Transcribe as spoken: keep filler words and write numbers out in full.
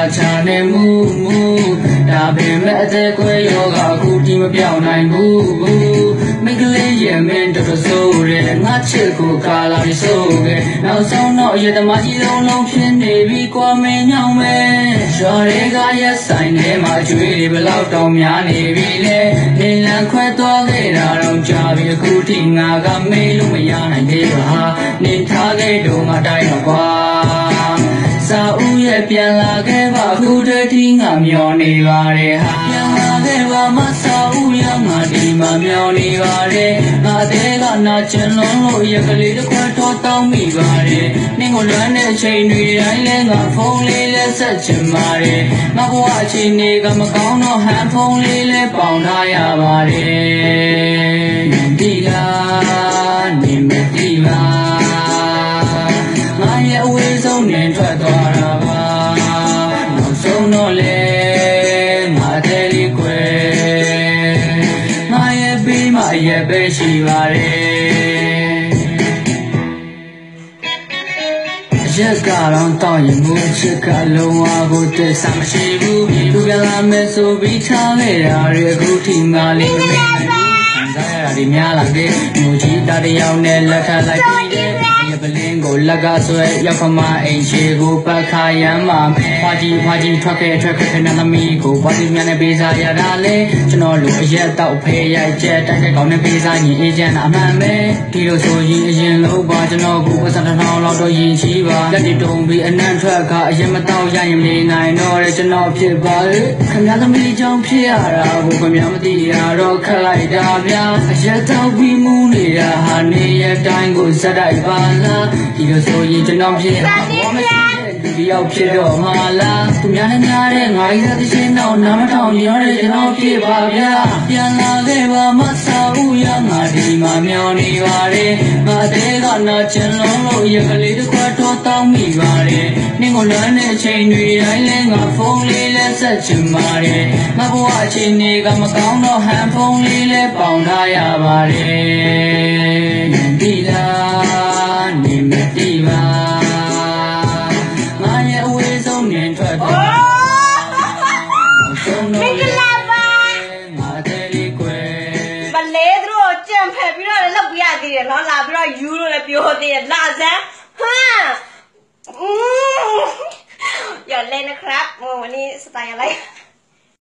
ချာနေမှုမှုဒါပေမဲ့အသက်ကွယ်ယောဂအခုဒီမပြောင်းနိုင်ဘူးမိကလေးရဲ့မင်းတော်ဆိုးရဲငါချစ်ကိုကာလာပြီးဆိုးခဲ့နောက်ဆုံးတော့ရတမကြီးလုံးလုံးဖြစ်နေပြီကွာမင်းညောင်းမဲရော်တွေကရက်ဆိုင်ထဲမှာကျွေးတွေဘလောက်တောင်များနေပြီလဲနေလန်ခွဲသွားခဲ့တာတော့ကြာပြီအခုထိငါကမေးလို့မရနိုင်သေးပါဟာနေထားခဲ့တော့ငါတိုင်းတော့ကွာစာဦးရဲ့ပြန်လာခဲ့ပါအခုတည်းဒီငါမျောနေပါတယ်ဟာပြန်လာခဲ့ပါမစာဦးရငါဒီမှာမျောနေပါတယ်ငါတဲ့ကနာချင်လုံးလို့ရကလေးတစ်ခွက်တော့တောင်းမိပါတယ်နင်းကိုလွမ်းတဲ့ချိန်တွေတိုင်းလဲငါဖုန်းလေးလဲဆက်ချင်ပါတယ်ငါဘဝအချိန်တွေကမကောင်းတော့ဟန်ဖုန်းလေးလဲပေါင်ထားရပါတယ်ဒီလားနေမဒီပါငါရဲ့အဝေးဆုံးနေထွက်သွားတာပါနောက်ဆုံးတော့လေငါတဲ့လေးကွယ်ငါရဲ့ပြီးမှရဲ့ပဲရှိပါတယ်ရက်ကတော့တောင်းရင်မို့ချစ်ကလုံးဝကိုတည်ဆာမရှိဘူးလူကလာမဲ့ဆိုပြီးချားခဲ့တာရအခုထိငါလေးမမေ့နိုင်ဘူးခံစားရတာဒီများလာခဲ့ငိုကြီးတတယောက်နဲ့လက်ထပ်လိုက်ပြီးတဲ့ရပလင်းကိုလက်ကဆွဲရောက်ခမအိမ်ရှိကိုပတ်ခါရမ်းမှာဖွာကြီးဖွာကြီးထွက်ခဲ့ထွက်ခဲ့ခဏသမီးကိုဘာလို့များနဲ့ပေးစားရတာလဲကျွန်တော်လူအရက်တော့ဖေးရိုက်ချက်တိုက်တဲ့ကောင်းနဲ့ပေးစားရင်အေးချမ်းတာအမှန်ပဲဒီလိုဆိုရင်အရင်လုံးပါကျွန်တော်ကိုပတ်စံတစ်ထောင်လောက်တော့ရင်ချီပါလက်တွေတုံပြီးအနံ့ထွက်ကအရင်မတော့ရရင်မနေနိုင်တော့တဲ့ကျွန်တော်ဖြစ်ပါလေခင်ဗျားသမီးကြောင့်ဖြစ်ရတာကိုခင်ဗျားမသိရတော့ခက်လိုက်တာဗျာအရက်တော့ပြီးမူးနေတာဟာနေရတိုင်းကိုဇက်တိုက်ပါလားဒီလိုဆိုရင်ကျွန်တော်ဖြစ်ဘာမှမရှိတဲ့လူတယောက်ဖြစ်တော့မှာလားသူများနဲ့များတဲ့ငါးရက်တစ်ချင်းတော့နားမထောင်ရတဲ့ကျွန်တော်ဖြစ်ပါဗျာပြန်လာခဲ့ပါမဆာဦးရငါဒီမှာမျောနေပါတယ်ငါတဲ့ကနာချင်လုံးလို့ရကလေးတစ်ခွက်တော့တောင်းမိပါတယ်နင်းကိုလွမ်းတဲ့အချိန်တွေတိုင်းလဲငါဖုန်းလေးလဲဆက်ချင်ပါတယ်ငါဘဝအချိန်တွေကမကောင်းတော့ဟန်ဖုန်းလေးလဲပေါင်ထားရပါတယ်ဒီလားနေမတိပါငါရဲ့အဝေးဆုံးနေထွက်တော့ဆုံးတော့လေငါတဲ့လေးကွယ်မလေးတို့ကြံဖက်ပြီးတော့လောက်ပြရသေးတယ်နော်လာပြီးတော့ယူလို့လည်းပြောသေးတယ်လာစမ်းဟမ်อย่าเล่นนะครับวันนี้สไตล์อะไร